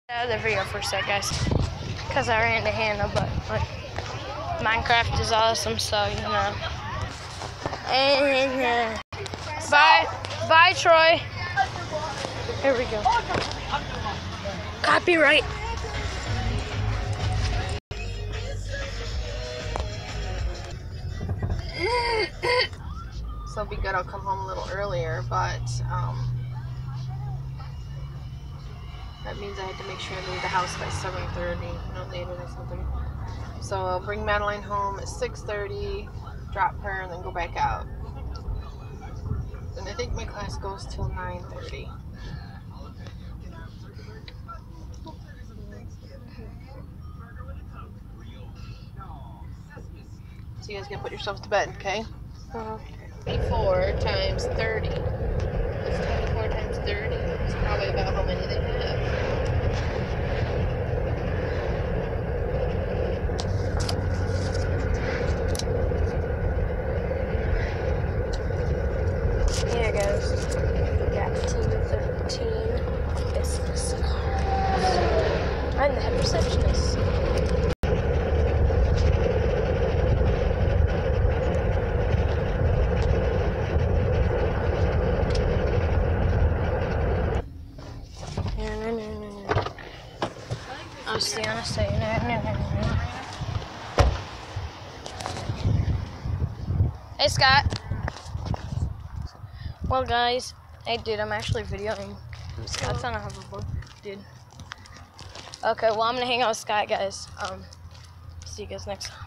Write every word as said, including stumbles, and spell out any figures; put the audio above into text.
Out of the video for a sec, guys, because I ran to Hannah, but like, Minecraft is awesome, so you know. And uh, bye, bye, Troy. Here we go. Copyright. So it'll be good. I'll come home a little earlier, but um, that means I have to make sure I leave the house by seven thirty, no later or something. So I'll bring Madeline home at six thirty, drop her, and then go back out. And I think my class goes till nine thirty. So you guys can put yourselves to bed, okay? Uh-huh. twenty-four times thirty. It's twenty-four times thirty. It's probably about how many they have. Yeah, guys. We got team thirteen business cards. I'm the head receptionist. I'll stay on a say no, no, no, no. Hey, Scott. Well, guys, hey, dude, I'm actually videoing. Scott's on a hoverboard, dude. Okay, well, I'm gonna hang out with Scott, guys. Um, see you guys next time.